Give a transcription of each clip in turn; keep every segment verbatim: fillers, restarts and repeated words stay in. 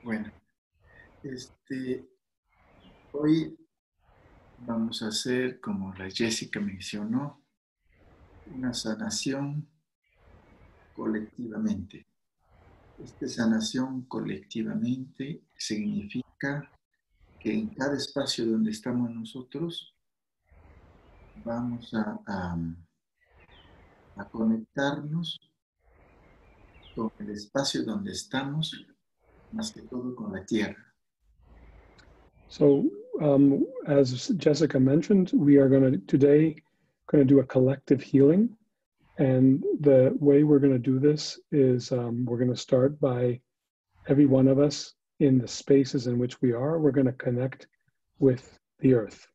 Bueno, este, hoy vamos a hacer, como la Jessica mencionó, una sanación colectivamente. Esta sanación colectivamente significa que en cada espacio donde estamos nosotros vamos a, a, a conectarnos con el espacio donde estamos, más que todo con la tierra. So, um, as Jessica mentioned, we are going to today going to do a collective healing, and the way we're going to do this is um, we're going to start by every one of us in the spaces in which we are. We're going to connect with the earth.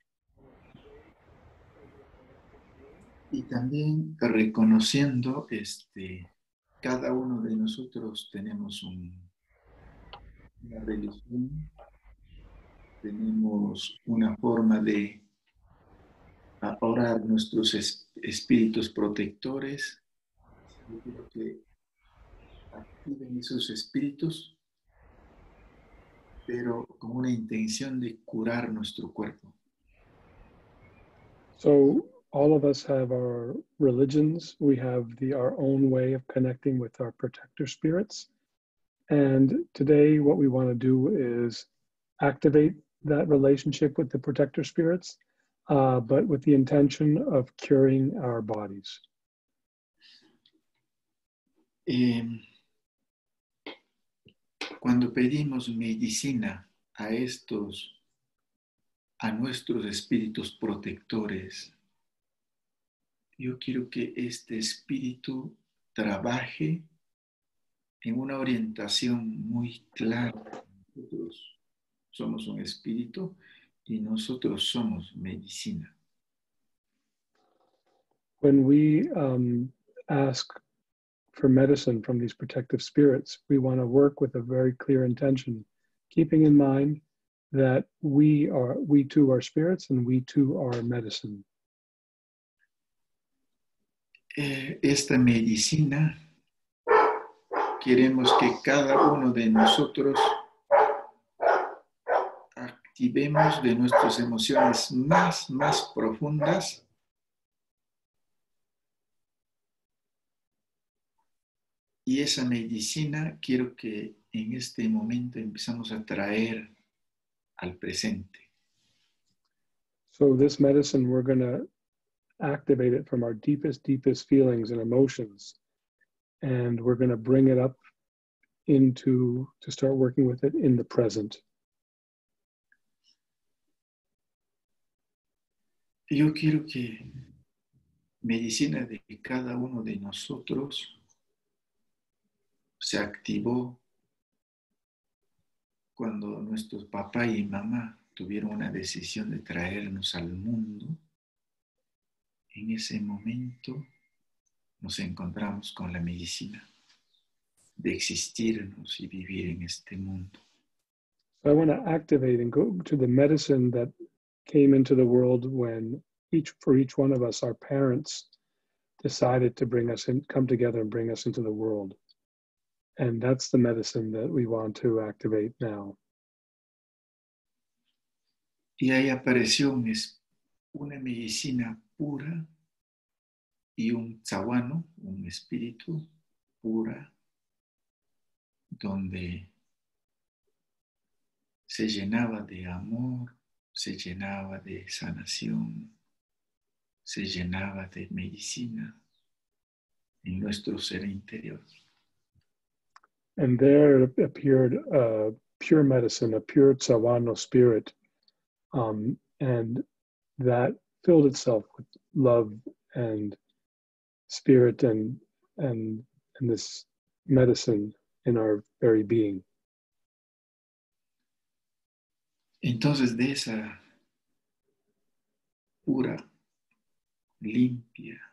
Y también reconociendo, este, cada uno de nosotros tenemos un, una religión, tenemos una forma de orar nuestros es, espíritus protectores. Yo quiero que activen esos espíritus, pero con una intención de curar nuestro cuerpo. So all of us have our religions. We have the our own way of connecting with our protector spirits. And today what we want to do is activate that relationship with the protector spirits, uh, but with the intention of curing our bodies. Eh, cuando pedimos medicina a estos, a nuestros espíritus protectores, yo quiero que este espíritu trabaje en una orientación muy clara. Nosotros somos un espíritu y nosotros somos medicina. When we um, ask for medicine from these protective spirits, we want to work with a very clear intention, keeping in mind that we are, we too are spirits and we too are medicine. Eh, esta medicina queremos que cada uno de nosotros activemos de nuestras emociones más, más profundas y esa medicina quiero que en este momento empezamos a traer al presente. So this medicine, we're going to activate it from our deepest, deepest feelings and emotions. And we're going to bring it up into, to start working with it in the present. Yo quiero que medicina de cada uno de nosotros se activó cuando nuestros papá y mamá tuvieron una decisión de traernos al mundo. En ese momento nos encontramos con la medicina de existirnos y vivir en este mundo. So I want to activate and go to the medicine that came into the world when each, for each one of us, our parents decided to bring us in, come together and bring us into the world. And that's the medicine that we want to activate now. Y ahí apareció un, una medicina pura y un tzahuano, un espíritu pura, donde se llenaba de amor, se llenaba de sanación, se llenaba de medicina en nuestro ser interior. And there appeared a pure medicine, a pure Tsawano spirit, um, and that filled itself with love and spirit and and and this medicine in our very being. Entonces, de esa pura, limpia,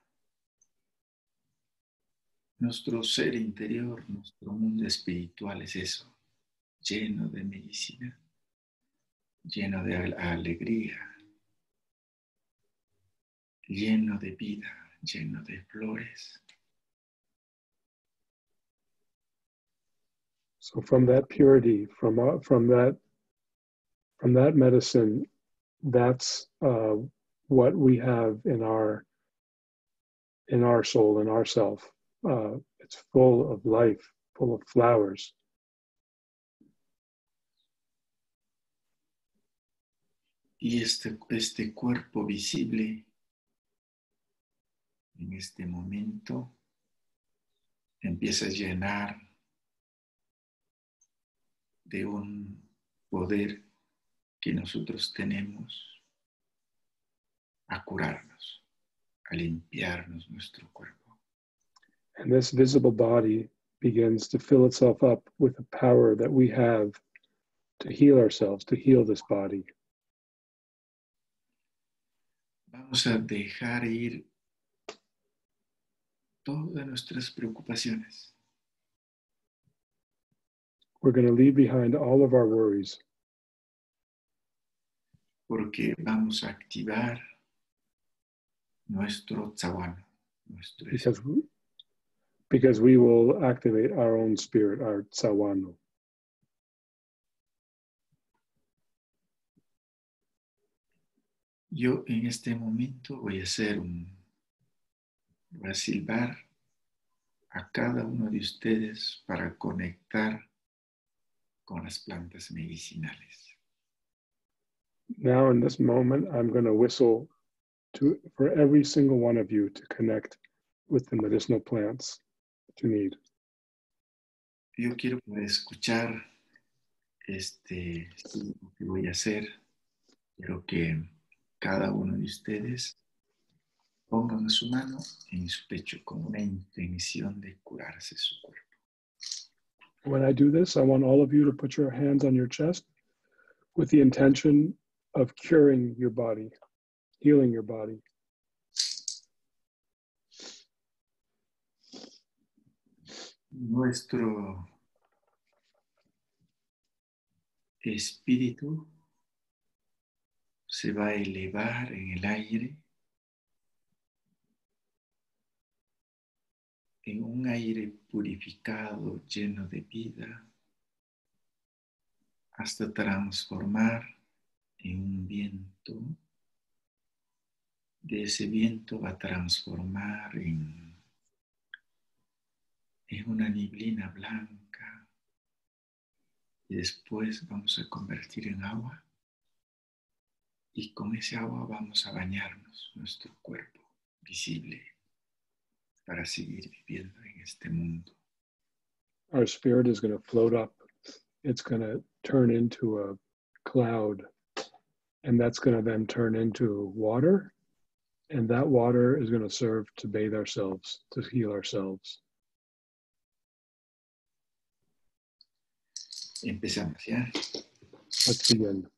nuestro ser interior, nuestro mundo espiritual es eso, lleno de medicina, lleno de alegría, lleno de vida, lleno de flores. So from that purity, from uh, from that from that medicine, that's uh, what we have in our in our soul, in our self. Uh, it's full of life, full of flowers. Y este, este cuerpo visible en este momento empieza a llenar de un poder que nosotros tenemos a curarnos, a limpiarnos nuestro cuerpo. And this visible body begins to fill itself up with the power that we have to heal ourselves, to heal this body. Vamos a dejar ir todas nuestras preocupaciones. We're going to leave behind all of our worries. Porque vamos a activar nuestro tzawano, nuestro Because we, because we will activate our own spirit, our tzawano. Yo en este momento voy a hacer un, voy a silbar a cada uno de ustedes para conectar con las plantas medicinales. Now in this moment, I'm going to whistle to, for every single one of you to connect with the medicinal plants that you need. Yo quiero poder escuchar este lo que voy a hacer. Quiero que cada uno de ustedes pongan su mano en su pecho con una intención de curarse su cuerpo. When I do this, I want all of you to put your hands on your chest with the intention of curing your body, healing your body. Nuestro espíritu se va a elevar en el aire, en un aire purificado, lleno de vida, hasta transformar en un viento. De ese viento va a transformar en, en una neblina blanca y después vamos a convertir en agua y con ese agua vamos a bañarnos nuestro cuerpo visible para seguir viviendo en este mundo. Our spirit is going to float up. It's going to turn into a cloud, and that's going to then turn into water, and that water is going to serve to bathe ourselves, to heal ourselves. Empezamos, ¿ya? Let's begin.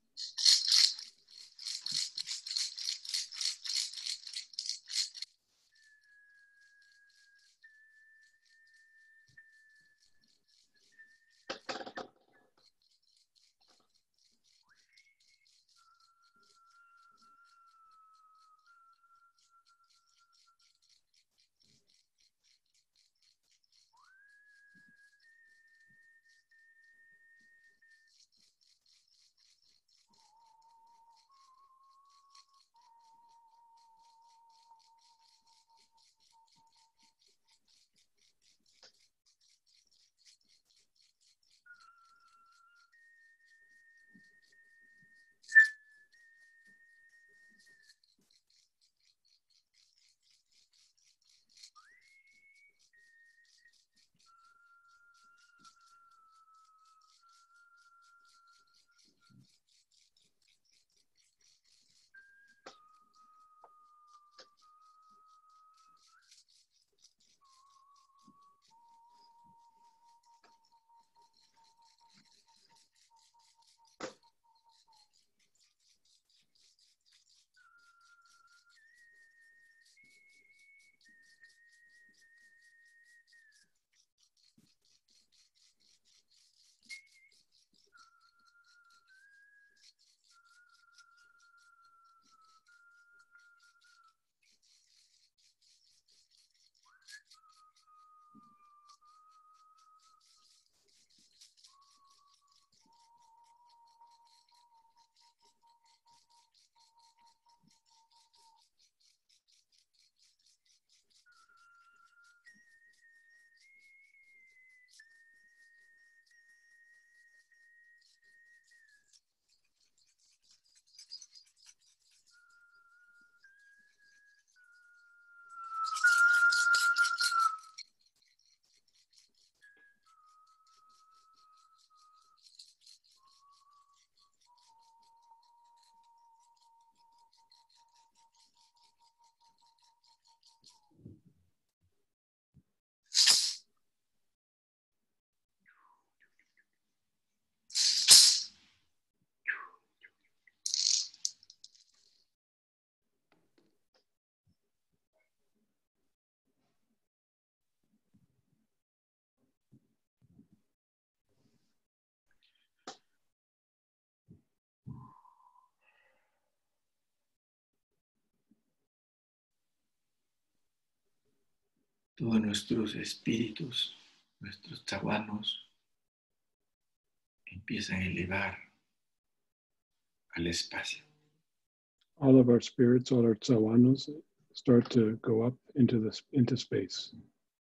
Todos nuestros espíritus, nuestros chawanos, empiezan a elevar al espacio. All of our spirits, all our tsawanos start to go up into this into space.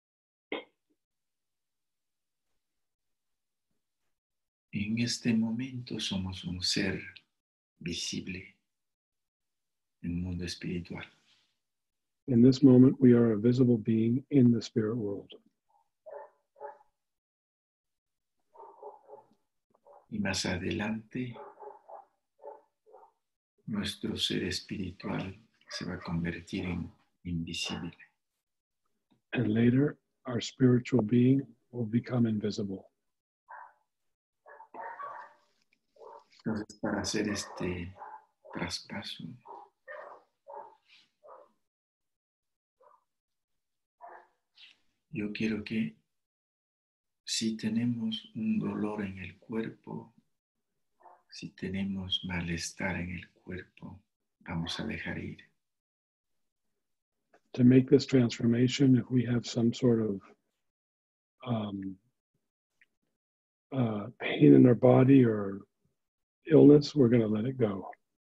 En este momento somos un ser visible en el mundo espiritual. In this moment, we are a visible being in the spirit world. Y más adelante, nuestro ser espiritual se va a convertir en invisible. And later, our spiritual being will become invisible. Entonces, para hacer este traspaso, yo quiero que si tenemos un dolor en el cuerpo, si tenemos malestar en el cuerpo, vamos a dejar ir. To make this transformation, if we have some sort of um, uh, pain in our body or illness, we're going to let it go.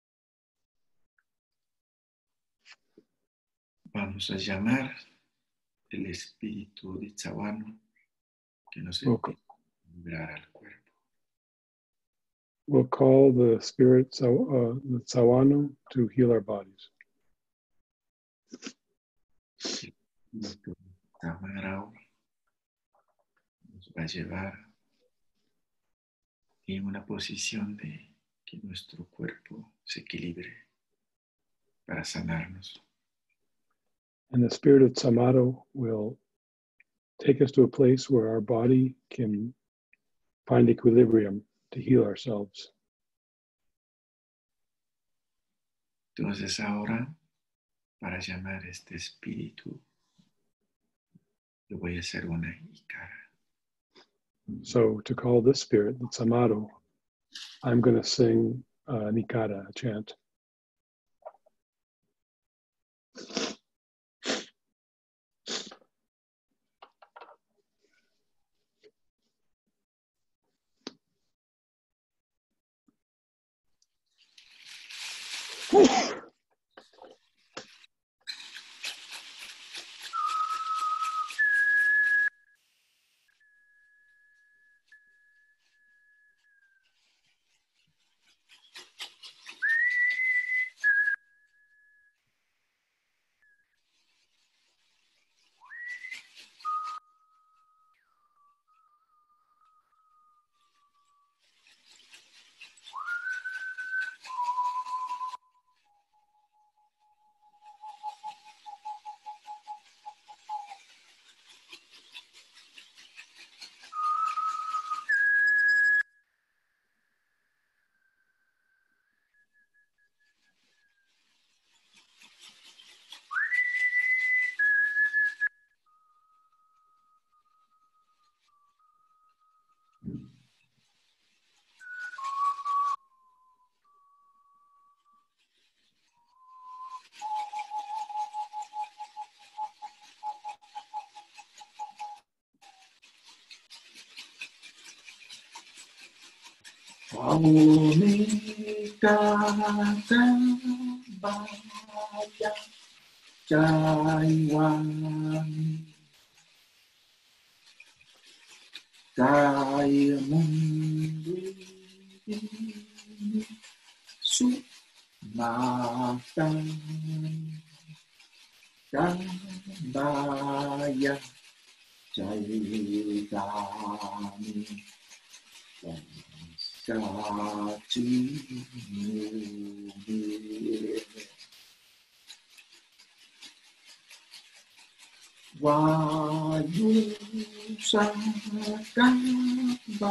Vamos a llamar el espíritu de Tsawano que nos Okay. empieza a vibrar al cuerpo. We'll call the spirit, so, uh, the Tsawano, to heal our bodies. El espíritu de Tamarao nos va a llevar en una posición de que nuestro cuerpo se equilibre para sanarnos. And the spirit of Tsamato will take us to a place where our body can find equilibrium to heal ourselves. Entonces ahora, para llamar a este espíritu, yo voy a hacer una ikara. So to call this spirit, the Tsamato, I'm going to sing uh, Nikara, a chant. Omikata Baya Jaiwani Jaya Mundi Sumata Jambaya Jaitani Sachi Vayu Sakamba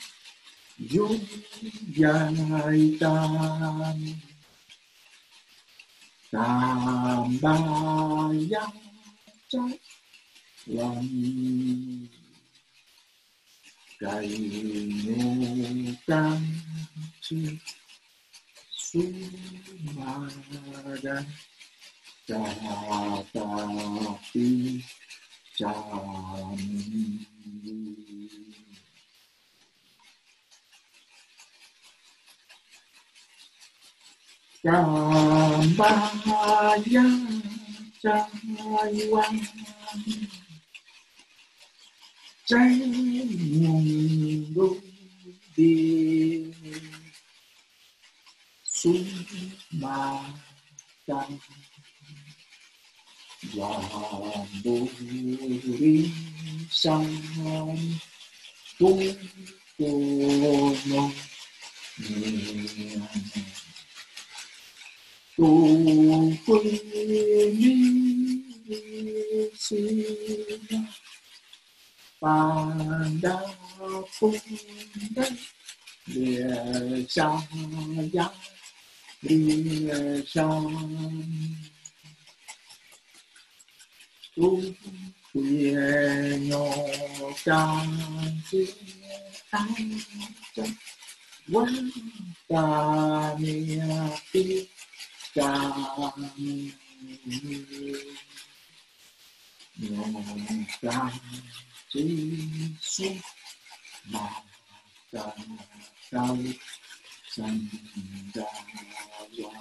Yuyaitan Tambaya Chayani Kainukan Sumada Jatapi Shanti. Sambaya Chaiwan Chai Mungu Di Sumatan Wamburi San Puno Tu Quy Sina Pada Punda Địa Sa Ya Địa Sa Tu Quy Nhô Can Chi An Chân Quán Ta Nia Ti Ca Nhô Can Chi Su Ma Ca Cao San Đa Wa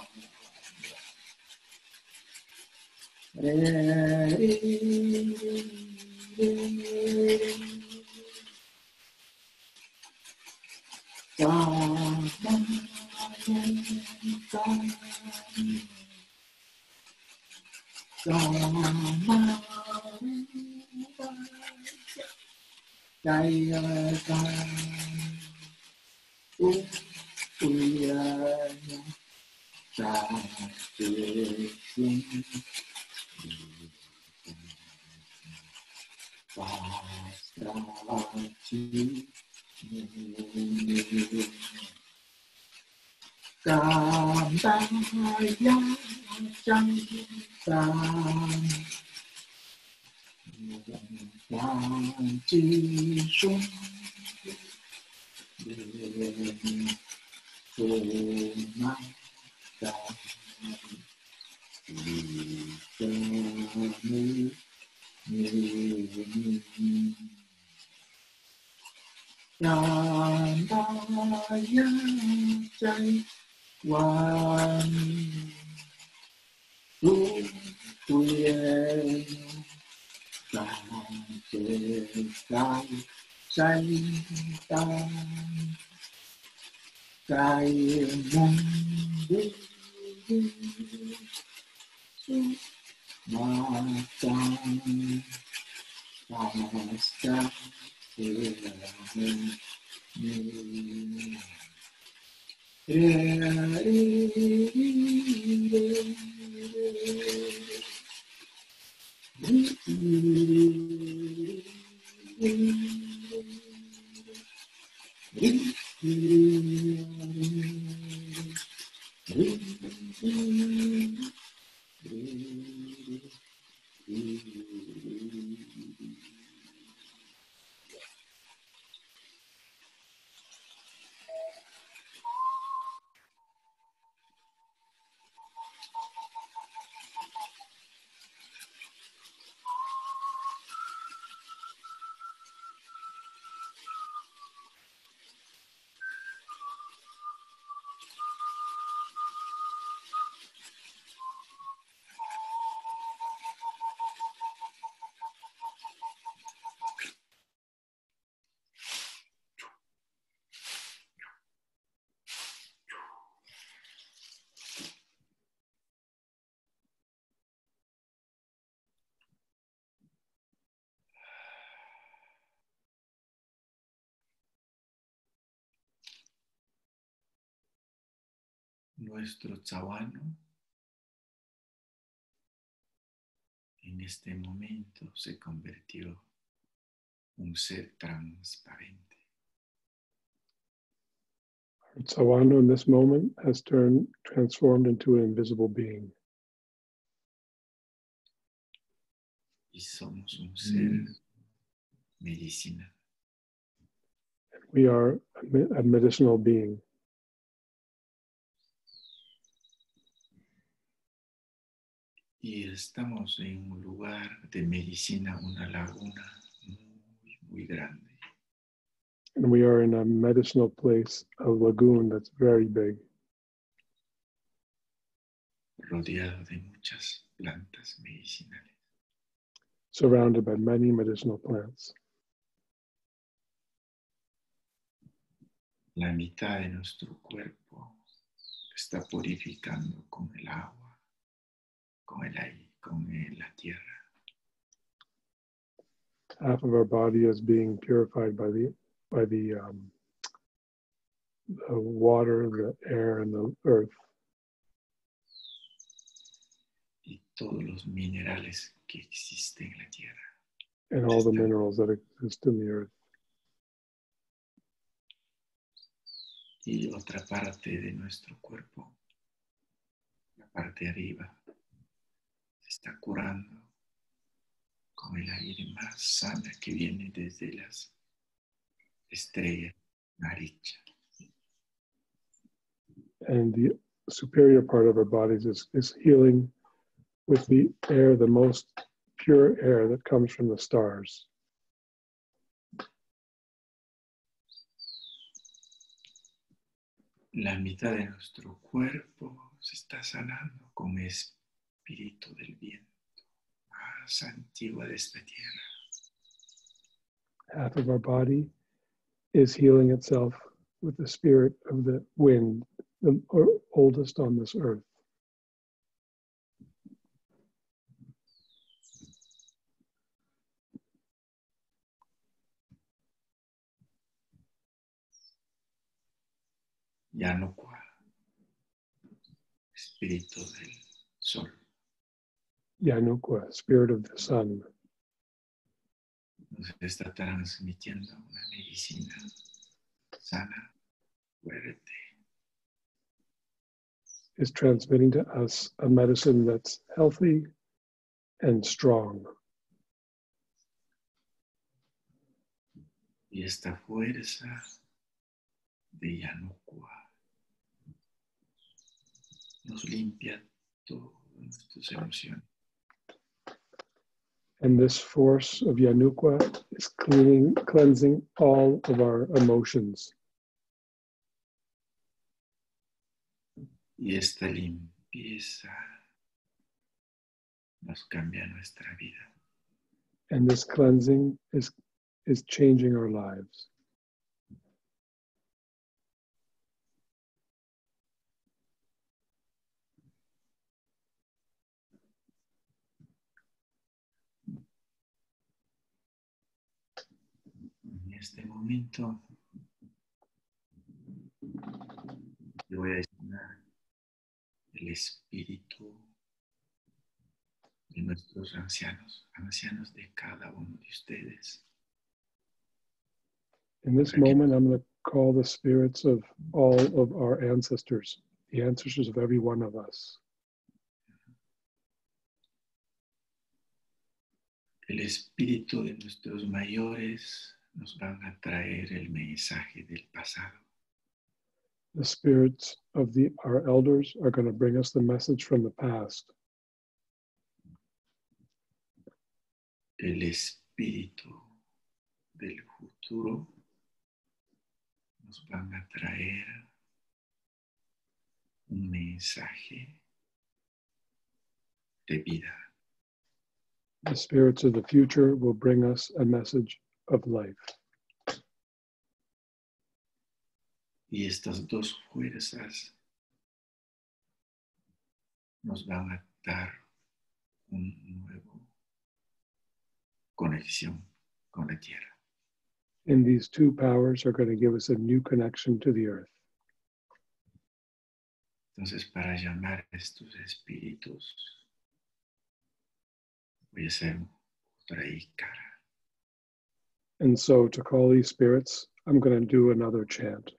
Re Ri Ri Ca Ma Ca Ca Ma Cây Ca Tu Quy Ca Chế Xuân Và Sa Chi Cam Ta Ya Chăng Tam Quang Chi Xuân Phù Ma Ca Vì Cha Ni Ni Cam Ta Ya Chai Wan Tu Quyền Ca Chế Cai Say Tam Cai Mông Đi Su Ma Cang Ca Sa Thế Ni Re Ri Ri Nuestro Tsawano en este momento se convirtió en un ser transparente. Our Tsawano in this moment has turned, transformed into an invisible being. Y somos un ser medicina. We are a medicinal being. Y estamos en un lugar de medicina, una laguna muy, muy grande. And we are in a medicinal place, a lagoon that's very big, rodeado de muchas plantas medicinales. surrounded by many medicinal plants. La mitad de nuestro cuerpo está purificando con el agua, con el aire, con el- la tierra. Half of our body is being purified by the by the, um, the water, the air, and the earth, Y todos los minerales que existen en la tierra. and all the minerals that exist in the earth. Y otra parte de nuestro cuerpo, la parte de arriba, se está curando con el aire más sano que viene desde las estrellas amarillas. And the superior part of our bodies is, is healing with the air, the most pure air that comes from the stars. La mitad de nuestro cuerpo se está sanando con el espíritu del viento más antiguo de esta tierra. Half of our body is healing itself with the spirit of the wind, the oldest on this earth. Yanukwa, espíritu del sol. Yanukwa, spirit of the sun, Nos está transmitiendo una medicina sana, fuerte, is transmitting to us a medicine that's healthy and strong. y esta fuerza de Yanukwa nos limpia todas nuestras emociones. And this force of Yanukwa is cleaning, cleansing all of our emotions. Y esta limpieza nos cambia nuestra vida. And this cleansing is, is changing our lives. En este momento yo voy a designar el espíritu de nuestros ancianos, ancianos de cada uno de ustedes. In this moment, I'm going to call the spirits of all of our ancestors, the ancestors of every one of us. El espíritu de nuestros mayores nos van a traer el mensaje del pasado. The spirits of the, our elders are going to bring us the message from the past. El espíritu del futuro nos van a traer un mensaje de vida. The spirits of the future will bring us a message of life. Y estas dos fuerzas nos van a dar una nueva conexión con la tierra. And these two powers are going to give us a new connection to the earth. Entonces, para llamar a estos espíritus, voy a hacer otra ícara. And so to call these spirits, I'm going to do another chant.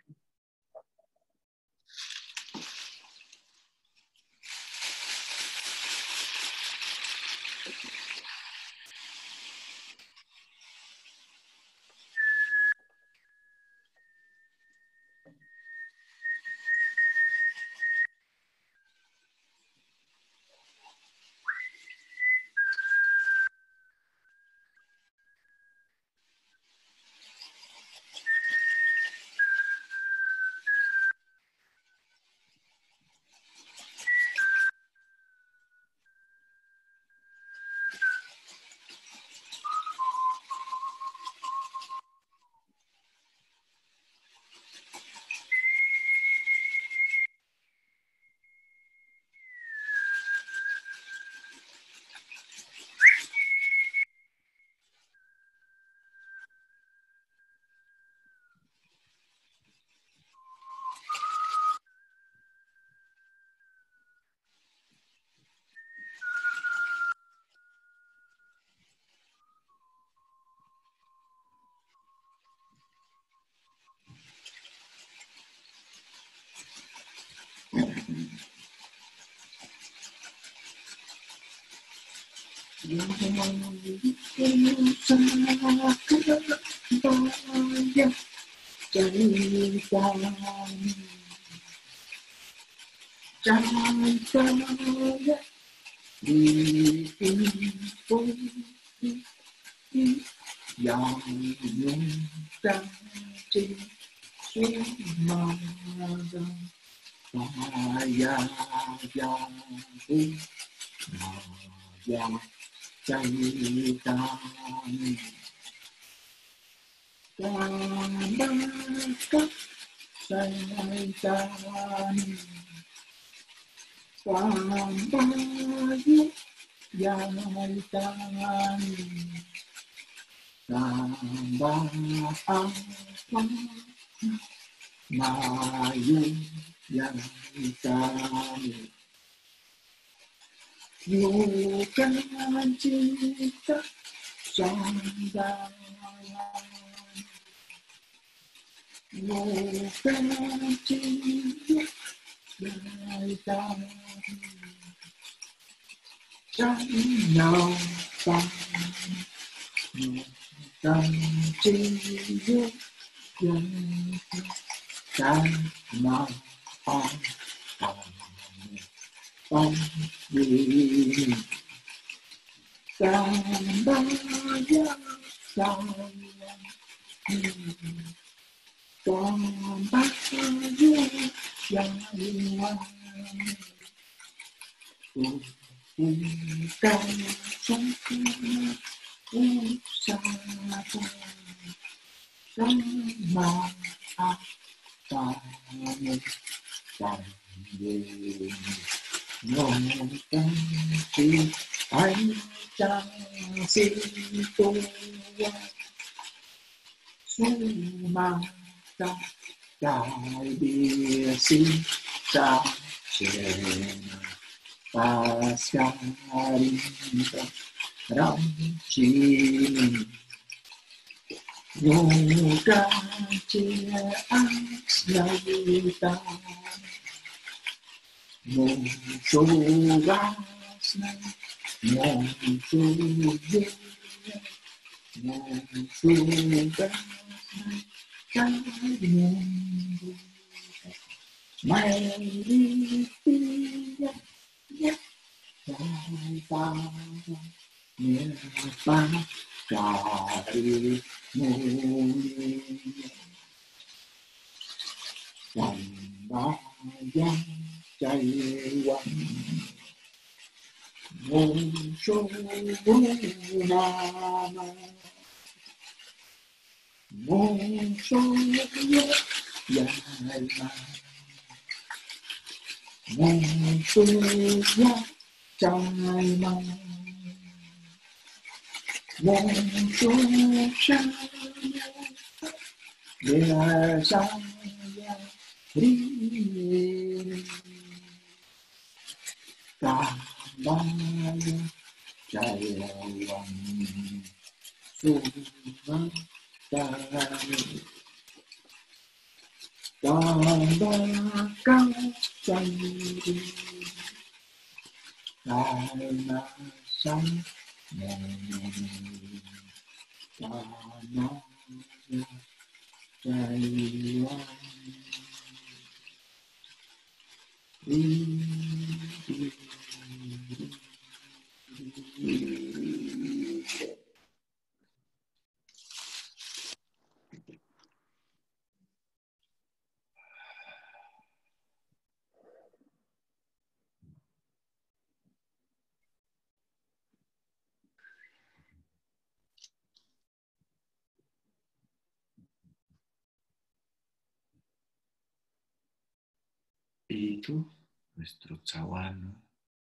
Espíritu, nuestro chahuano,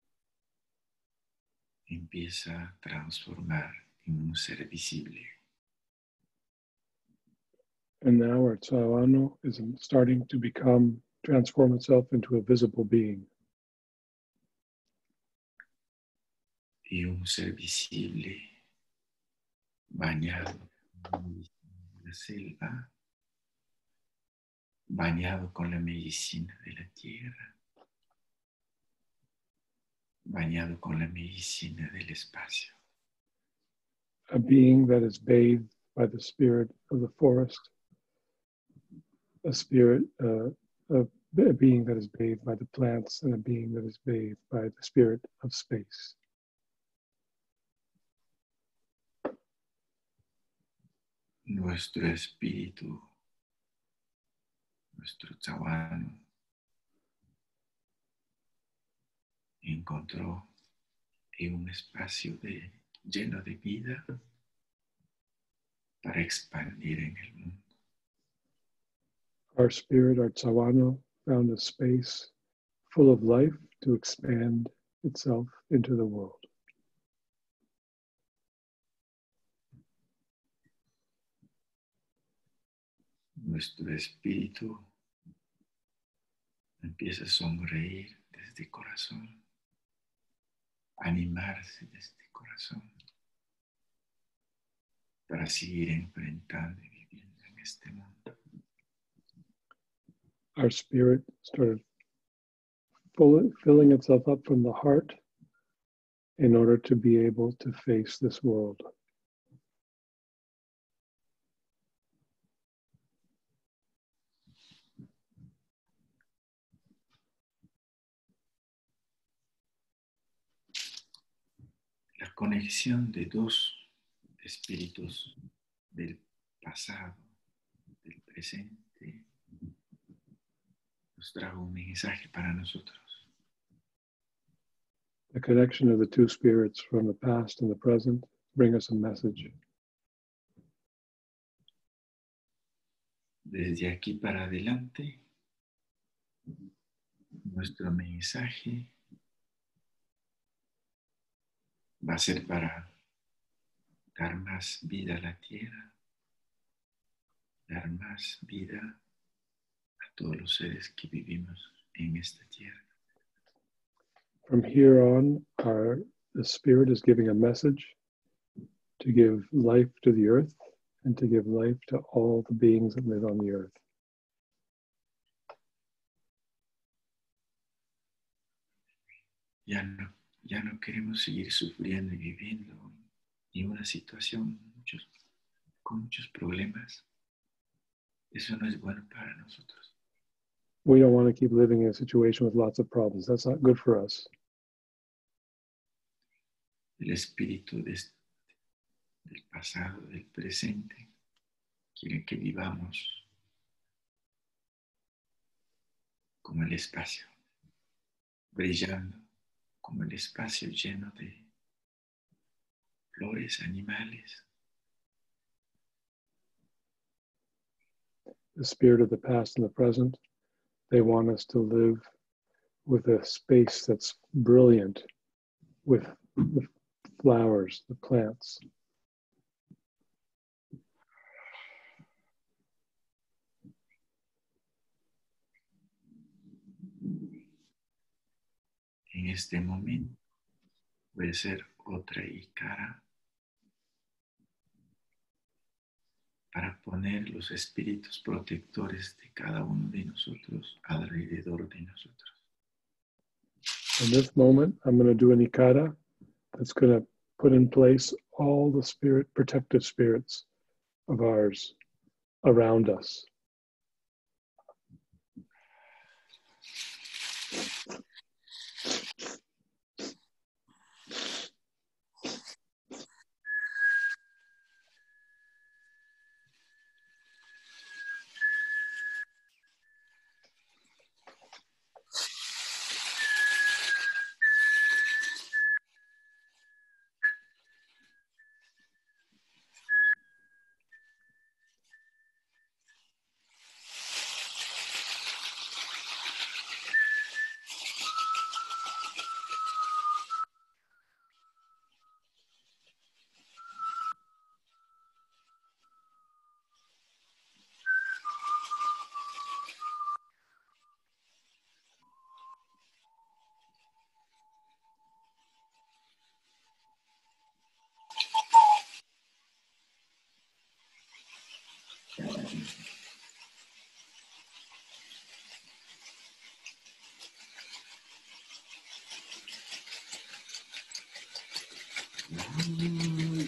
empieza a transformar en un ser visible. And now our Tsavano is starting to become, transform itself into a visible being. Y un ser visible bañado en la selva, bañado con la medicina de la tierra, bañado con la medicina del espacio. a being that is bathed by the spirit of the forest, a spirit, uh, a, a being that is bathed by the plants, and a being that is bathed by the spirit of space. Nuestro espíritu, nuestro chavano, encontró en un espacio de, lleno de vida para expandir en el mundo. Our spirit, our Tsawano, found a space full of life to expand itself into the world. Nuestro espíritu empieza a sonreír desde el corazón, a animarse desde el corazón para seguir enfrentando y viviendo en este mundo. Our spirit started full, filling itself up from the heart in order to be able to face this world. La conexión de dos espíritus del pasado, del presente, nos trajo un mensaje para nosotros. The connection of the two spirits from the past and the present bring us a message. Desde aquí para adelante, nuestro mensaje va a ser para dar más vida a la tierra, dar más vida a todos los seres que vivimos en esta tierra. From here on, our the spirit is giving a message to give life to the earth and to give life to all the beings that live on the earth. Ya no, ya no queremos seguir sufriendo y viviendo en una situación muchos, con muchos problemas. Eso no es bueno para nosotros. We don't want to keep living in a situation with lots of problems. That's not good for us. El espíritu de, del pasado, del presente, quiere que vivamos como el espacio, brillando como el espacio lleno de flores, animales. The spirit of the past and the present, they want us to live with a space that's brilliant with the flowers, the plants. En este momento puede ser otra Ikara para poner los espíritus protectores de cada uno de nosotros alrededor de nosotros. In this moment, I'm going to do an Ikara that's going to put in place all the spirit, protective spirits of ours around us.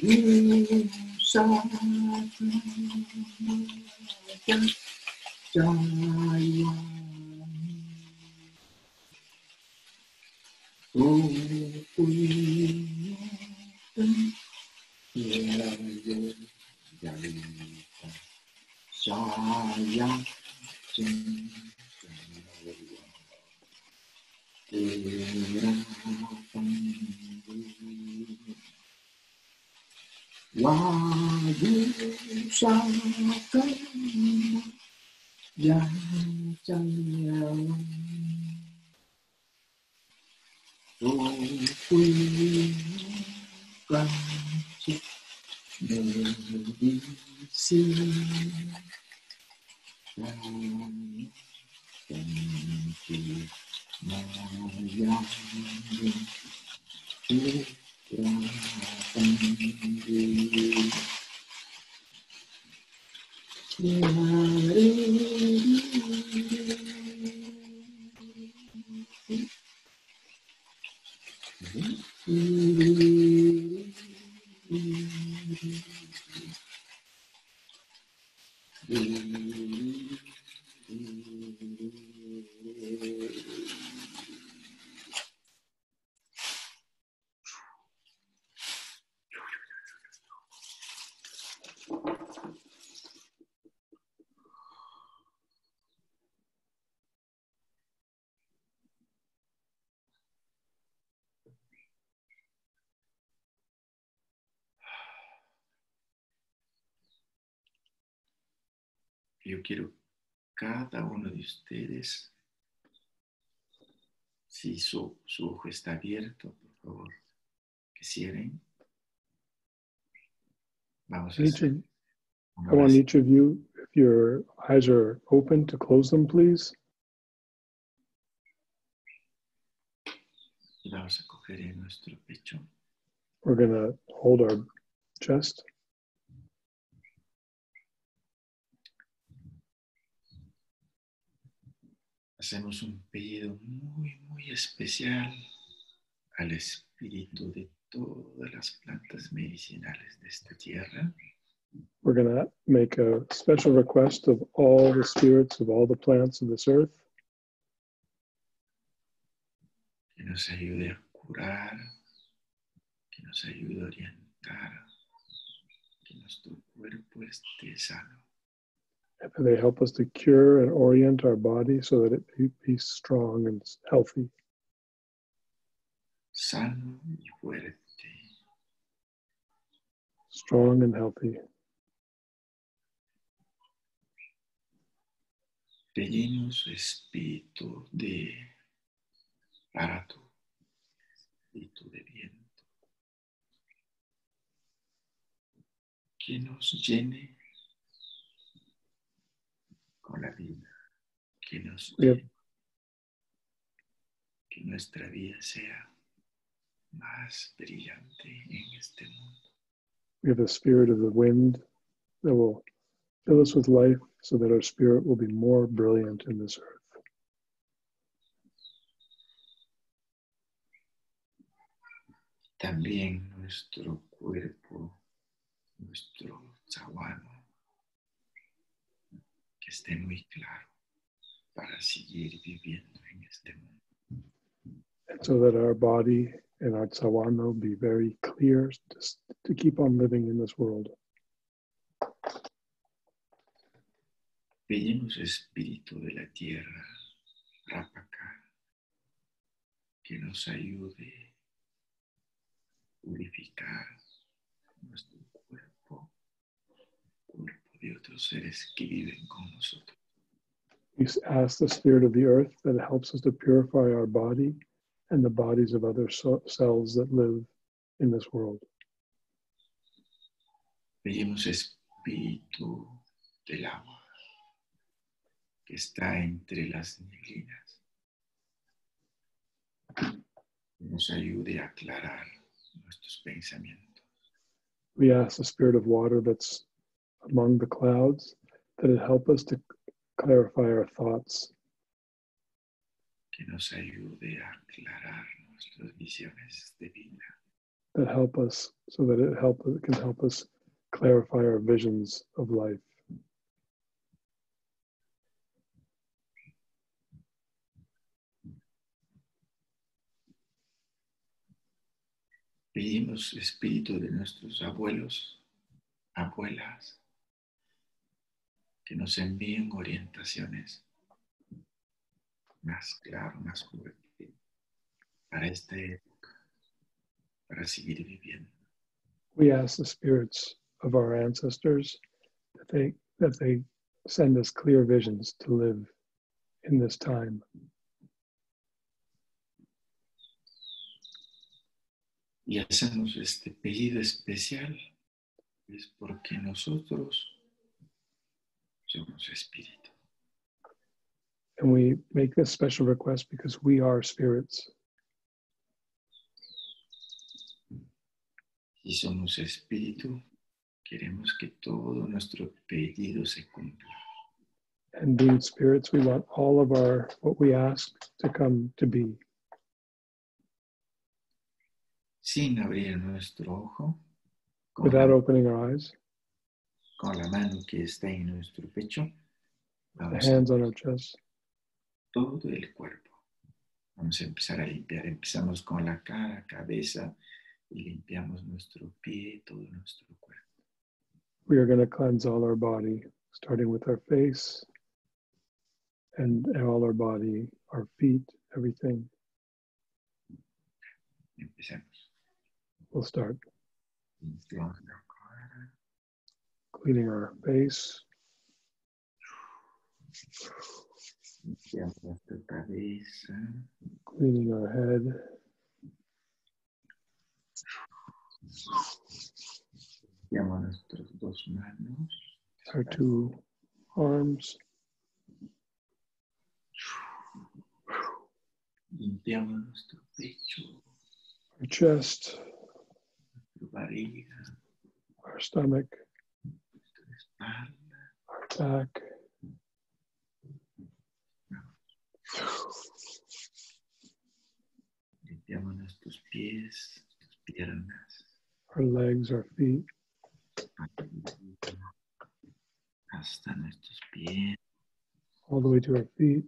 Yo quiero cada uno de ustedes, si su, su ojo está abierto, por favor, que cierren. Vamos a Each of, hacer una I want oración. each of you, if your eyes are open, to close them, please. Y vamos a coger en nuestro pecho. We're going to hold our chest. Hacemos un pedido muy, muy especial al espíritu de todas las plantas medicinales de esta tierra. We're going to make a special request of all the spirits of all the plants of this earth Que nos ayude a curar, que nos ayude a orientar, que nuestro cuerpo esté sano. and they help us to cure and orient our body so that it be, be strong and healthy. Sano y fuerte. Strong and healthy. Pedimos espíritu de barato, espíritu de viento, que nos llene con la vida, que nos We have, llene, que nuestra vida sea más brillante en este mundo. we have the spirit of the wind that will fill us with life so that our spirit will be more brilliant in this earth. También nuestro cuerpo, nuestro chaguano, que esté muy claro para seguir viviendo en este mundo. And so that our body and our tsawano be very clear to, to keep on living in this world. Pedimos espíritu de la tierra, Rapaka, que nos ayude a purificar nuestro cuerpo, cuerpo de otros seres que viven con nosotros. We ask the spirit of the earth that helps us to purify our body and the bodies of other so- cells that live in this world. Pedimos espíritu del agua, que está entre las neblinas, que nos ayude a aclarar nuestros pensamientos. We ask the spirit of water that's among the clouds that it help us to clarify our thoughts, Que nos ayude a aclarar nuestras visiones de vida. that help us so that it help it can help us clarify our visions of life. Pedimos espíritu de nuestros abuelos, abuelas, que nos envíen orientaciones más claras, más fuertes para esta época, para seguir viviendo. We ask the spirits of our ancestors that they that they send us clear visions to live in this time. Y hacemos este pedido especial es porque nosotros somos espíritu. And we make this special request because we are spirits. Si somos espíritu, queremos que todo nuestro pedido se cumpla. And being spirits, we want all of our, what we ask to come to be. Sin abrir nuestro ojo, con Without la, opening our eyes, con la mano que está en nuestro pecho, the vamos a hands on our chest, todo el cuerpo. Vamos a empezar a limpiar. Empezamos con la cara, cabeza y limpiamos nuestro pie, todo nuestro cuerpo. we are going to cleanse all our body, starting with our face and all our body, our feet, everything. Empecemos. We'll start Limpiamos la cara, cleaning our face, limpiamos nuestra cabeza, cleaning our head, limpiamos nuestras dos manos, our two arms, limpiamos nuestro pecho, our chest, nuestra barriga, our stomach, nuestra espalda, our back, limpiamos nuestros pies, nuestras piernas, our legs, our feet, hasta nuestros pies. all the way to our feet.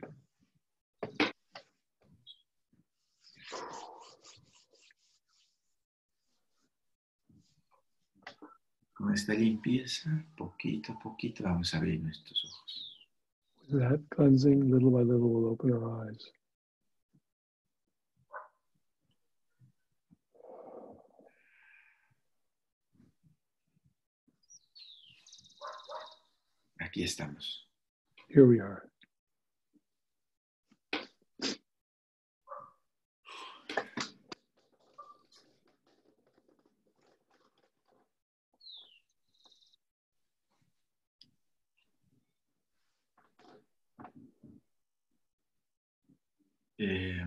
Con esta limpieza, poquito a poquito vamos a abrir nuestros ojos. With that cleansing, little by little, we'll open our eyes. Aquí estamos. Here we are. Eh,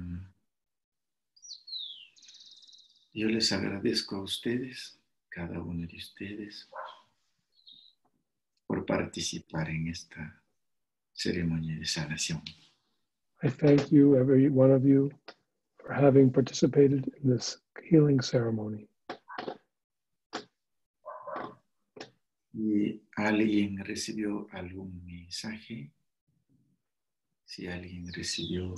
yo les agradezco a ustedes, cada uno de ustedes, por participar en esta ceremonia de sanación. I thank you, every one of you, for having participated in this healing ceremony. Si alguien recibió algún mensaje, si alguien recibió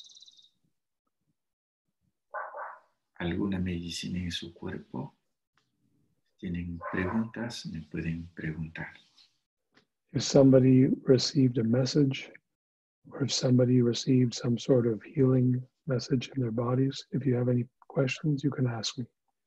alguna medicina en su cuerpo, tienen preguntas, me pueden preguntar. If somebody received a message, or if somebody received some sort of healing message in their bodies, if you have any questions, you can ask me.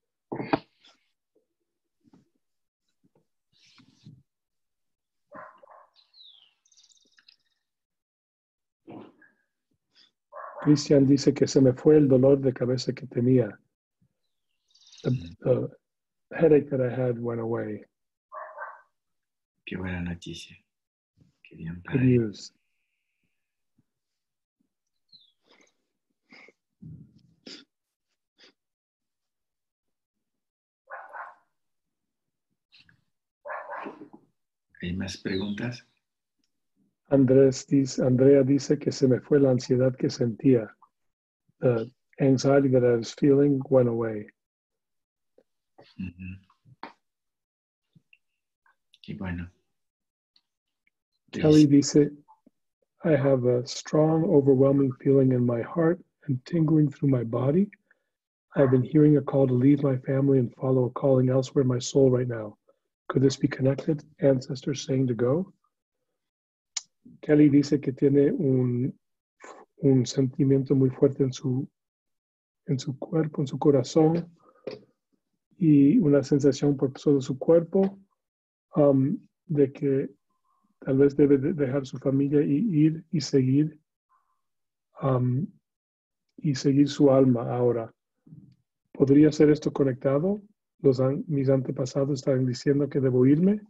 Christian dice que se me fue el dolor de cabeza que tenía. The, the headache that I had went away. Qué buena noticia. Qué bien para Good él. news. ¿Hay más preguntas? Andrés dice, Andrea dice que se me fue la ansiedad que sentía. The anxiety that I was feeling went away. Uh-huh. Qué bueno. Kelly dice, I have a strong, overwhelming feeling in my heart and tingling through my body. I've been hearing a call to leave my family and follow a calling elsewhere in my soul right now. Could this be connected? Ancestors saying to go? Kelly dice que tiene un, un sentimiento muy fuerte en su, en su cuerpo, en su corazón, y una sensación por todo su cuerpo um, de que tal vez debe de dejar su familia y ir y seguir um, y seguir su alma ahora. ¿Podría ser esto conectado? Los an, mis antepasados están diciendo que debo irme.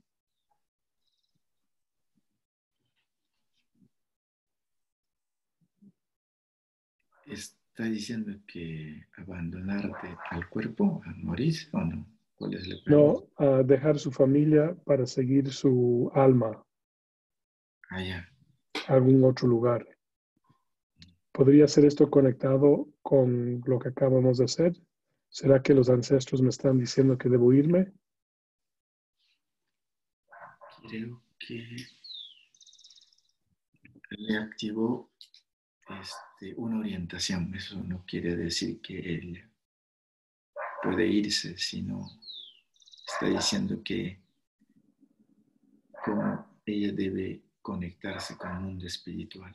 ¿Está diciendo que abandonarte al cuerpo, a morir o no? ¿Cuál es la pregunta? No, uh, dejar su familia para seguir su alma Allá. a algún otro lugar. ¿Podría ser esto conectado con lo que acabamos de hacer? ¿Será que los ancestros me están diciendo que debo irme? Creo que le activó este, una orientación. Eso no quiere decir que él puede irse, sino está diciendo que como ella debe conectarse con el mundo espiritual.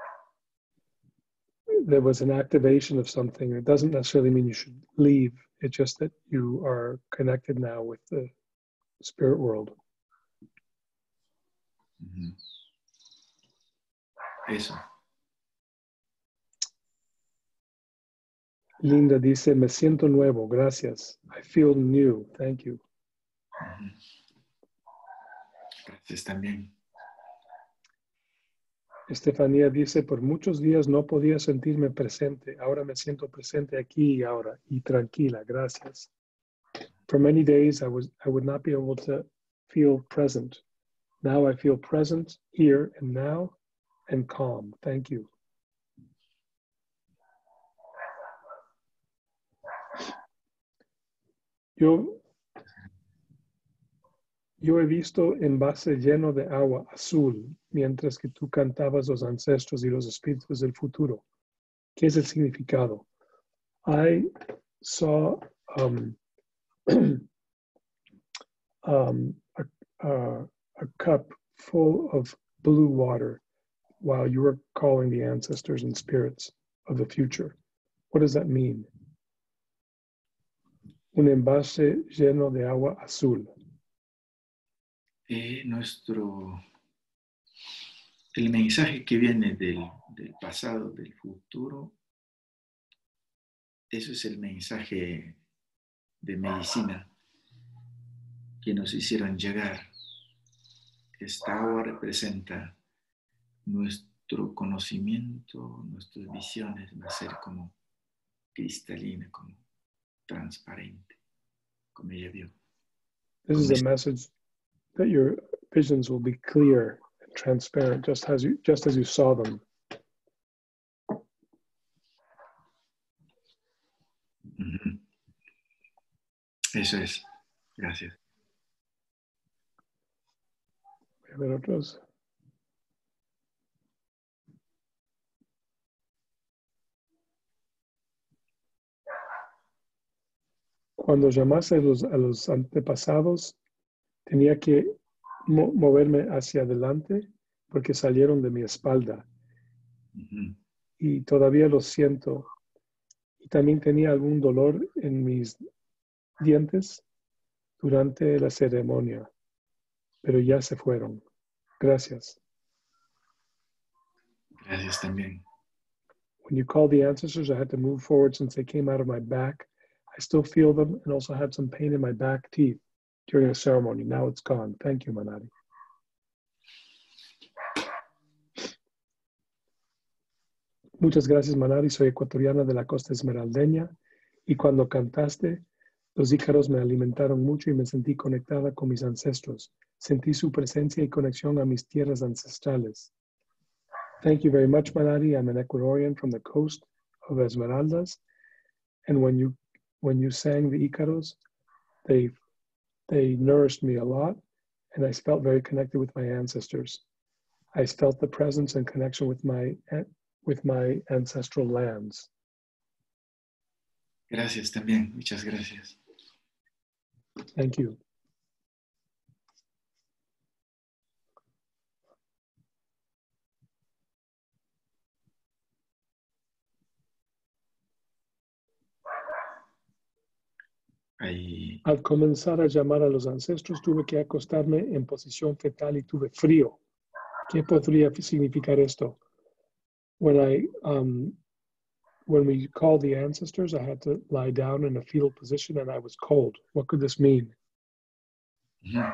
There was an activation of something. It doesn't necessarily mean you should leave. It's just that you are connected now with the spirit world. Uh-huh. Eso. Linda dice, me siento nuevo, gracias. I feel new, thank you. Uh-huh. Gracias también. Estefanía dice, por muchos días no podía sentirme presente. Ahora me siento presente aquí y ahora y tranquila, gracias. For many days I was I would not be able to feel present. Now I feel present here and now and calm. Thank you. Yo, yo he visto envase lleno de agua azul mientras que tú cantabas los ancestros y los espíritus del futuro. ¿Qué es el significado? I saw um, um, a, a, a cup full of blue water while you were calling the ancestors and spirits of the future. What does that mean? Un envase lleno de agua azul. Eh, nuestro, el mensaje que viene del, del pasado, del futuro, eso es el mensaje de medicina que nos hicieron llegar. Esta agua representa nuestro conocimiento, nuestras visiones, va a ser como cristalina, como transparente, como ella vio. This is a message that your visions will be clear and transparent, just as you just as you saw them. Uh-huh. Eso es. Gracias. Voy a ver otros. Cuando llamase a los, a los antepasados, tenía que mo moverme hacia adelante porque salieron de mi espalda. Uh-huh. Y todavía lo siento. Y también tenía algún dolor en mis dientes durante la ceremonia, pero ya se fueron. Gracias. Gracias también. When you called the ancestors, I had to move forward since they came out of my back. I still feel them and also had some pain in my back teeth during the ceremony. Now it's gone. Thank you, Manari. Muchas gracias, Manari. Soy ecuatoriana de la costa esmeraldeña y cuando cantaste, los ícaros me alimentaron mucho y me sentí conectada con mis ancestros. Sentí su presencia y conexión a mis tierras ancestrales. Thank you very much, Manari. I'm an Ecuadorian from the coast of Esmeraldas. And when you when you sang the Icaros, they, they nourished me a lot, and I felt very connected with my ancestors. I felt the presence and connection with my, with my ancestral lands. Gracias también, muchas gracias. Thank you. Ahí, Al comenzar a llamar a los ancestros, tuve que acostarme en posición fetal y tuve frío. ¿Qué podría significar esto? When I, um, when we called the ancestors, I had to lie down in a fetal position and I was cold. What could this mean? uh-huh.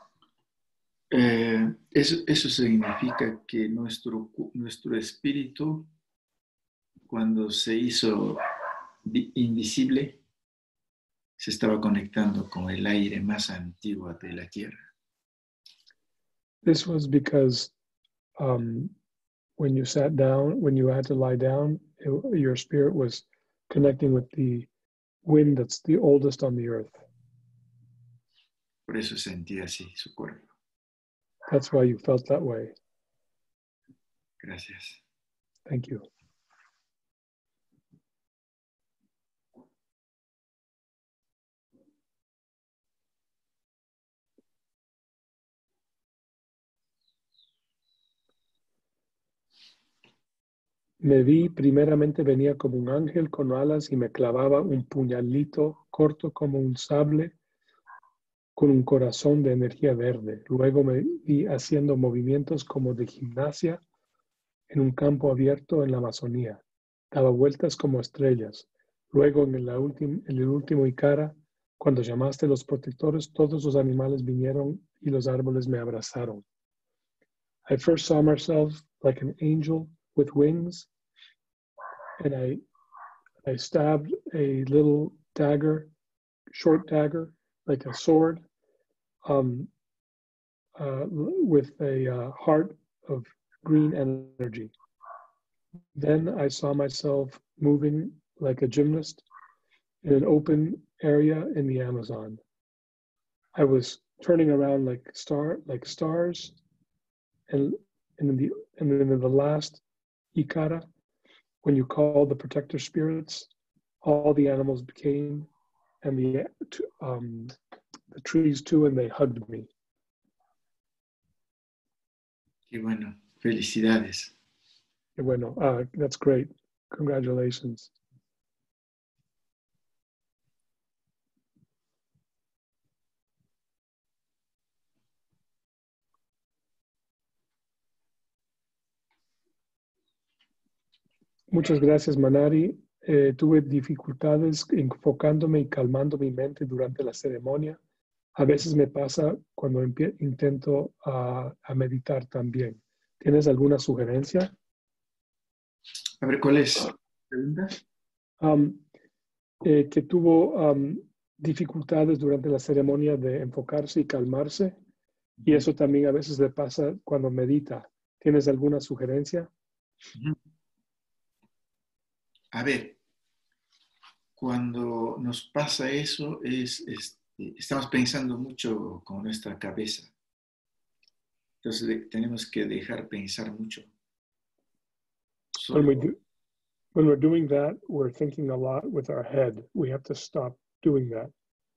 eh, eso, eso significa que nuestro, nuestro espíritu, cuando se hizo invisible, se estaba conectando con el aire más antiguo de la tierra. This was because um, when you sat down, when you had to lie down, it, your spirit was connecting with the wind that's the oldest on the earth. Por eso sentía así su cuerpo. That's why you felt that way. Gracias. Thank you. Me vi, primeramente venía como un ángel con alas y me clavaba un puñalito corto como un sable con un corazón de energía verde. Luego me vi haciendo movimientos como de gimnasia en un campo abierto en la Amazonía. Daba vueltas como estrellas. Luego en el, ultim, en el último Ikara, cuando llamaste a los protectores, todos los animales vinieron y los árboles me abrazaron. I first saw myself like an angel with wings, and I, I stabbed a little dagger, short dagger, like a sword, um, uh, with a uh, heart of green energy. Then I saw myself moving like a gymnast in an open area in the Amazon. I was turning around like star, like stars, and, and in the and then in the last Ikara, when you call the protector spirits, all the animals came, and the um, the trees too, and they hugged me. Qué bueno, felicidades. Qué bueno, uh, that's great. Congratulations. Muchas gracias, Manari. Eh, tuve dificultades enfocándome y calmando mi mente durante la ceremonia. A veces me pasa cuando intento uh, a meditar también. ¿Tienes alguna sugerencia? A ver, ¿cuál es la pregunta? Um, eh, que tuvo um, dificultades durante la ceremonia de enfocarse y calmarse. Y eso también a veces le pasa cuando medita. ¿Tienes alguna sugerencia? Uh-huh. A ver, cuando nos pasa eso, es, es, estamos pensando mucho con nuestra cabeza. Entonces de, tenemos que dejar pensar mucho. Solo, when, we do, when we're doing that, we're thinking a lot with our head. We have to stop doing that.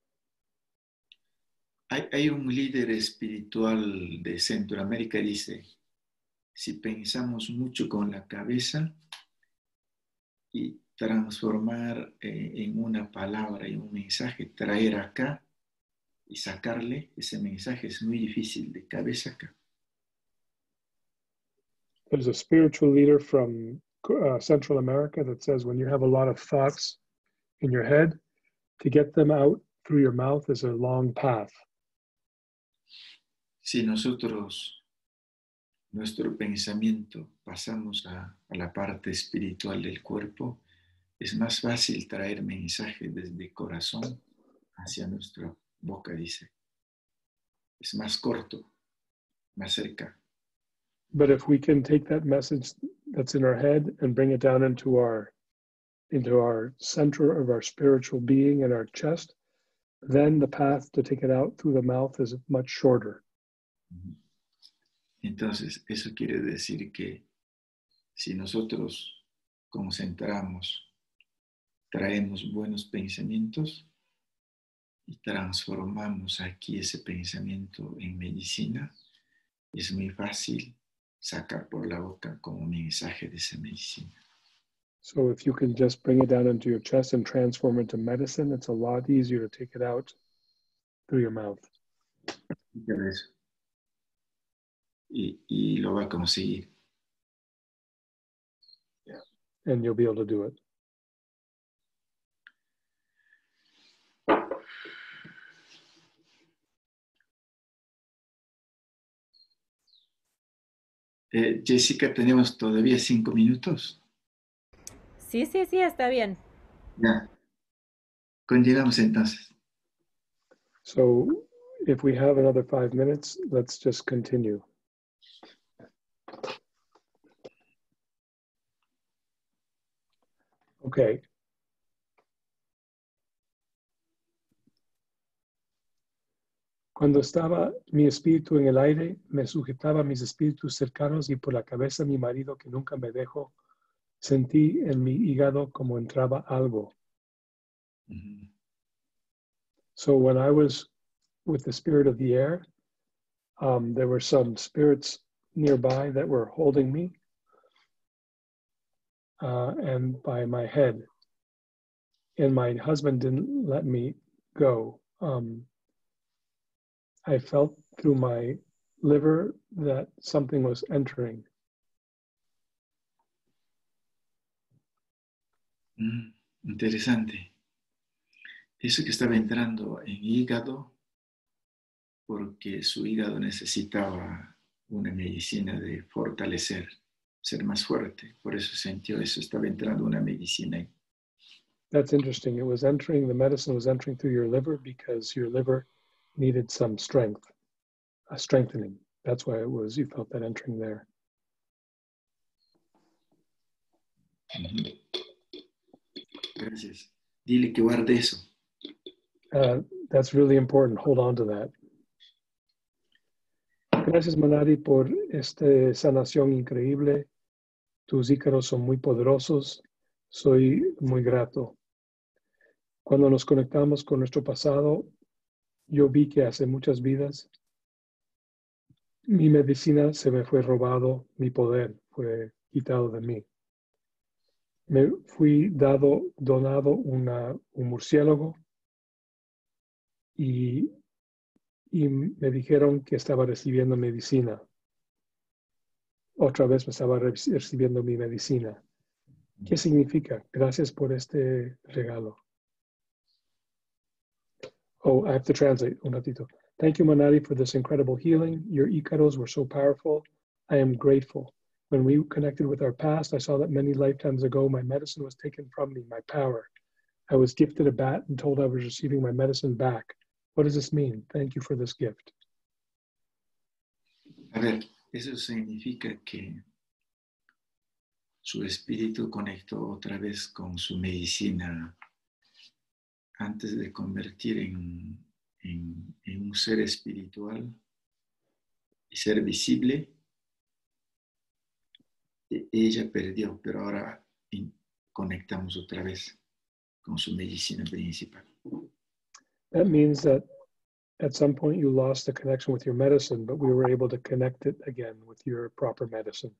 Hay, hay un líder espiritual de Centroamérica que dice, si pensamos mucho con la cabeza y transformar eh, en una palabra y un mensaje, traer acá y sacarle ese mensaje es muy difícil de cabeza acá. There's a spiritual leader from uh, Central America that says when you have a lot of thoughts in your head, to get them out through your mouth is a long path. Si nosotros, nuestro pensamiento, pasamos a, a la parte espiritual del cuerpo, es más fácil traer mensajes desde el corazón hacia nuestra boca, dice. Es más corto, más cerca. But if we can take that message that's in our head and bring it down into our into our center of our spiritual being and our chest, then the path to take it out through the mouth is much shorter. Entonces, eso quiere decir que si nosotros concentramos, traemos buenos pensamientos y transformamos aquí ese pensamiento en medicina, es muy fácil sacar por la boca como mensaje de esa medicina. So if you can just bring it down into your chest and transform it into medicine, it's a lot easier to take it out through your mouth. Y, y lo va a conseguir. Yeah. And you'll be able to do it. Eh, Jessica, tenemos todavía cinco minutos. Sí, sí, sí, está bien. Ya. Continuamos entonces. So if we have another five minutes, let's just continue. Okay. Cuando estaba mi espíritu en el aire, me sujetaba a mis espíritus cercanos y por la cabeza mi marido que nunca me dejó, sentí en mi hígado como entraba algo. Uh-huh. So when I was with the spirit of the air, um, there were some spirits nearby that were holding me uh, and by my head. And my husband didn't let me go. Um, I felt through my liver that something was entering. Mm, interesante. Eso que estaba entrando en hígado, porque su hígado necesitaba una medicina de fortalecer, ser más fuerte. Por eso sintió eso, estaba entrando una medicina ahí. That's interesting. It was entering, the medicine was entering through your liver because your liver needed some strength, a strengthening. That's why it was, you felt that entering there. Uh-huh. Gracias. Dile que guarde eso. Uh, that's really important. Hold on to that. Gracias, Manari, por esta sanación increíble. Tus ícaros son muy poderosos. Soy muy grato. Cuando nos conectamos con nuestro pasado, yo vi que hace muchas vidas mi medicina se me fue robado, mi poder fue quitado de mí. Me fui dado, donado una, un murciélago y, y me dijeron que estaba recibiendo medicina. Otra vez me estaba recibiendo mi medicina. ¿Qué significa? Gracias por este regalo. Oh, I have to translate un ratito. Thank you, Manari, for this incredible healing. Your Icaros were so powerful. I am grateful. When we connected with our past, I saw that many lifetimes ago, my medicine was taken from me, my power. I was gifted a bat and told I was receiving my medicine back. What does this mean? Thank you for this gift. A ver, eso significa que su espíritu conectó otra vez con su medicina antes de convertir en, en, en un ser espiritual y ser visible. Ella perdió, pero ahora conectamos otra vez con su medicina principal. That means that at some point you lost the connection with your medicine, but we were able to connect it again with your proper medicine.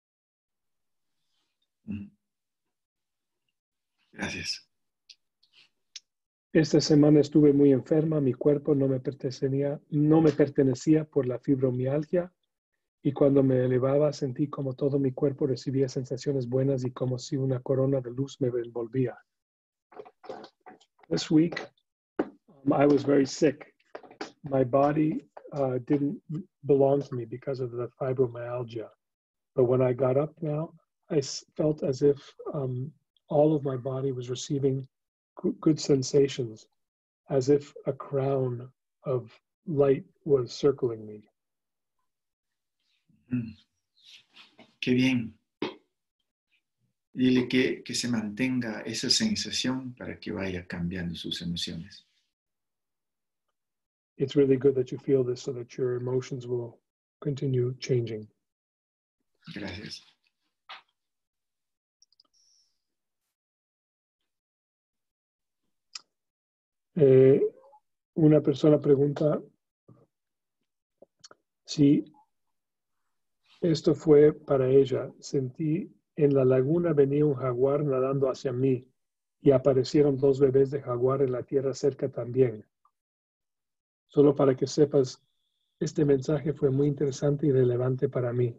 Gracias. Esta semana estuve muy enferma, mi cuerpo no me pertenecía, no me pertenecía por la fibromialgia y cuando me elevaba sentí como todo mi cuerpo recibía sensaciones buenas y como si una corona de luz me envolvía. This week, um, I was very sick. My body uh, didn't belong to me because of the fibromyalgia. But when I got up now, I felt as if um, all of my body was receiving good sensations, as if a crown of light was circling me. Mm. Qué bien. Dile que, que se mantenga esa sensación para que vaya cambiando sus emociones. it's really good that you feel this so that your emotions will continue changing. Gracias. Eh, una persona pregunta si esto fue para ella. Sentí en la laguna venía un jaguar nadando hacia mí y aparecieron dos bebés de jaguar en la tierra cerca también. Solo para que sepas, este mensaje fue muy interesante y relevante para mí.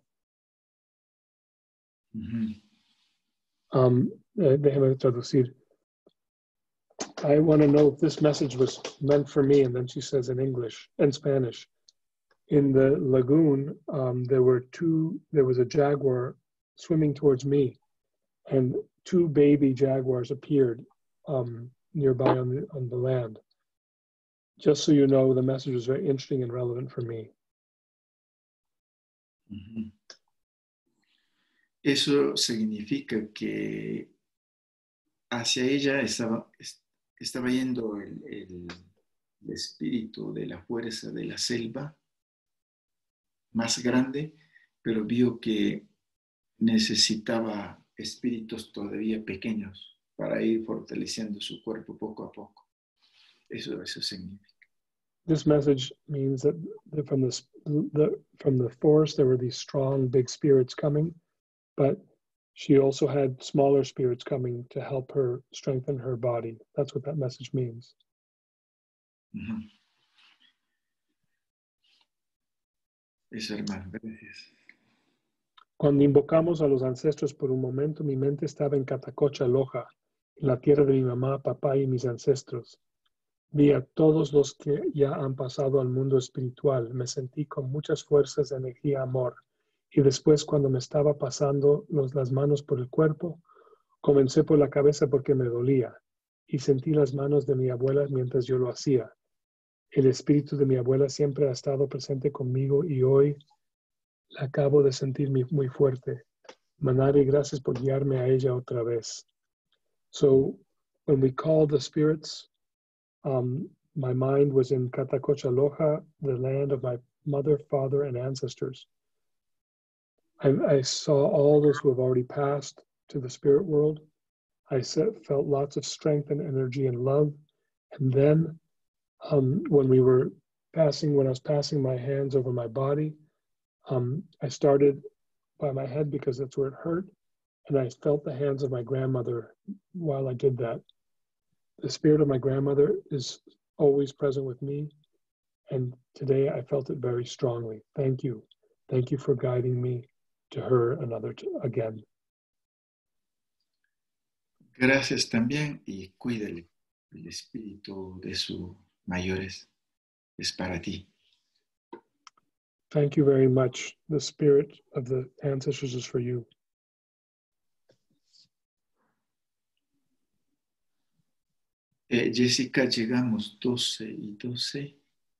Uh-huh. Um, eh, déjame traducir. I want to know if this message was meant for me. And then she says in English and Spanish, in the lagoon, um, there were two, there was a jaguar swimming towards me, and two baby jaguars appeared um, nearby on the, on the land. Just so you know, the message was very interesting and relevant for me. Uh-huh. Eso significa que hacia ella estaba, estaba yendo el, el, el espíritu de la fuerza de la selva más grande, pero vio que necesitaba espíritus todavía pequeños para ir fortaleciendo su cuerpo poco a poco. Eso, eso significa. This message means that from the, the, from the forest there were these strong, big spirits coming, but she also had smaller spirits coming to help her strengthen her body. That's what that message means. Uh-huh. Eso, hermano, gracias. Cuando invocamos a los ancestros por un momento, mi mente estaba en Catacocha Loja, en la tierra de mi mamá, papá y mis ancestros. Vi a todos los que ya han pasado al mundo espiritual. Me sentí con muchas fuerzas, energía, amor. Y después, cuando me estaba pasando los, las manos por el cuerpo, comencé por la cabeza porque me dolía. Y sentí las manos de mi abuela mientras yo lo hacía. El espíritu de mi abuela siempre ha estado presente conmigo y hoy la acabo de sentir muy fuerte. Manari, gracias por guiarme a ella otra vez. So, when we called the spirits, um, my mind was in Catacocha Loja, the land of my mother, father, and ancestors. I, I saw all those who have already passed to the spirit world. I set, felt lots of strength and energy and love. And then um, when we were passing, when I was passing my hands over my body, um, I started by my head because that's where it hurt. And I felt the hands of my grandmother while I did that. The spirit of my grandmother is always present with me. And today I felt it very strongly. Thank you. Thank you for guiding me to her another t- again. Gracias también y cuídale. El espíritu de sus mayores es para ti. Thank you very much. The spirit of the ancestors is for you. Eh, Jessica, llegamos doce y doce.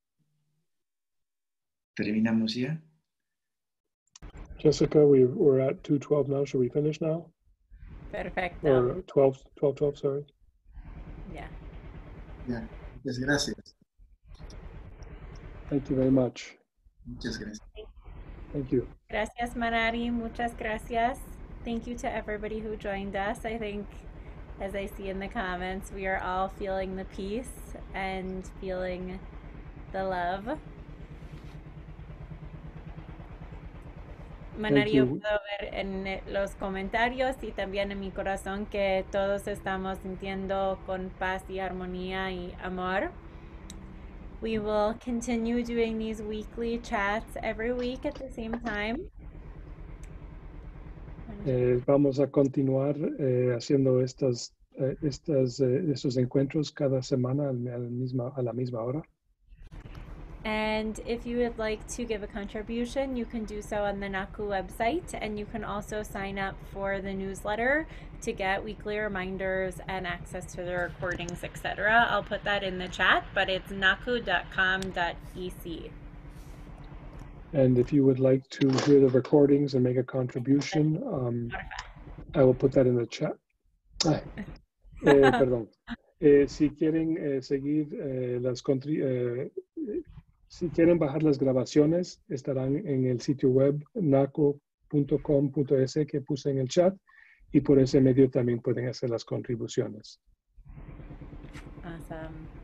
¿Terminamos ya? Jessica, we, we're at two twelve now. Should we finish now? Perfecto. Or twelve, twelve, twelve, sorry. Yeah. Ya, muchas gracias. Thank you very much. Muchas gracias. Thank you. Gracias, Manari. Muchas gracias. Thank you to everybody who joined us. I think, as I see in the comments, we are all feeling the peace and feeling the love. Manari, yo puedo ver en los comentarios y también en mi corazón que todos estamos sintiendo con paz y armonía y amor. We will continue doing these weekly chats every week at the same time. Eh, vamos a continuar eh, haciendo estas, eh, estas, eh, estos encuentros cada semana a la, misma, a la misma hora. And if you would like to give a contribution, you can do so on the NACU website, and you can also sign up for the newsletter to get weekly reminders and access to the recordings, et cetera. I'll put that in the chat, but it's naku dot com dot e c. And if you would like to hear the recordings and make a contribution, um, I will put that in the chat. Ay, eh, perdón. Eh, si quieren eh, seguir eh, las, eh, Si quieren bajar las grabaciones, estarán en el sitio web naco punto com punto es que puse en el chat, y por ese medio también pueden hacer las contribuciones. Awesome.